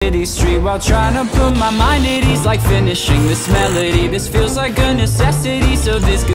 city street while trying to put my mind at ease, like finishing this melody. This feels like a necessity, so this